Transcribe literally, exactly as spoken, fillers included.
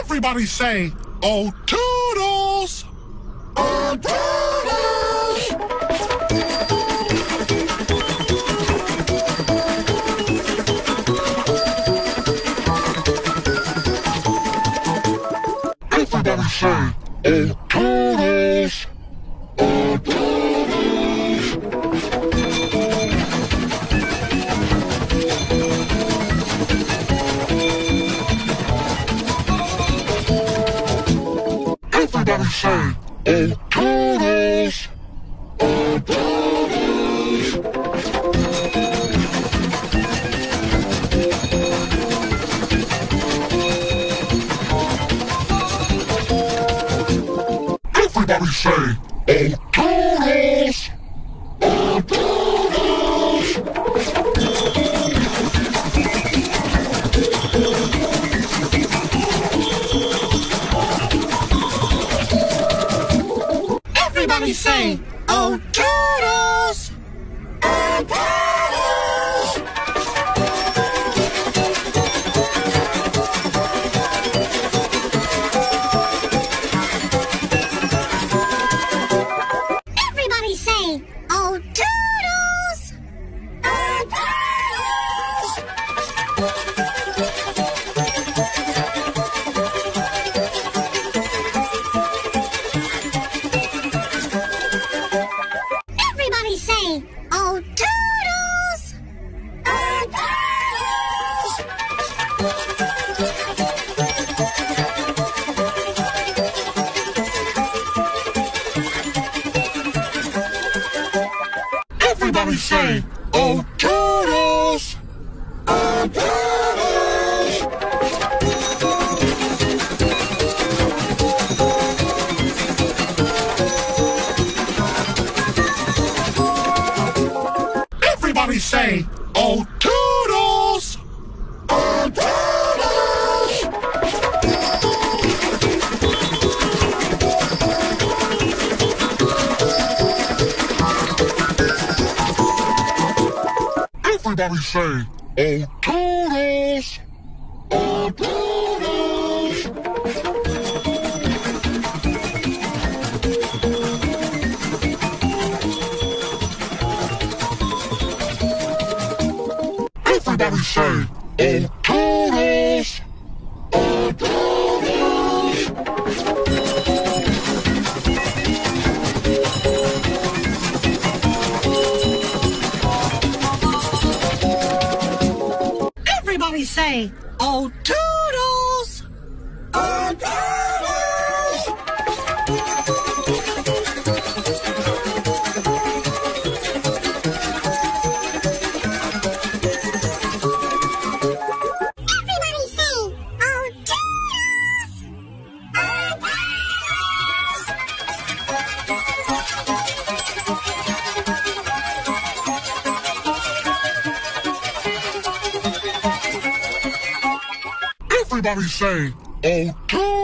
Everybody say, oh, Toodles! Oh, Toodles! Everybody say, oh, Toodles! Oh, Toodles! Everybody say, oh, Toodles! Oh, Toodles! Everybody say, oh, Toodles! Oh, Toodles! Everybody say, oh, Toodles! Oh, Toodles! Everybody say, oh, Toodles! Oh, Toodles! Everybody say, oh, Toodles! Oh, Toodles! Everybody say, oh, Toodles! Oh, Toodles! Everybody say, oh, Toodles! Oh, Toodles! Everybody say, oh, Toodles! Oh, Toodles! Everybody say, oh, Toodles! Oh, Toodles! Everybody say, oh, Toodles! Oh, Toodles! Everybody say, oh, Toodles! Oh, Toodles! Everybody say, oh, Toodles!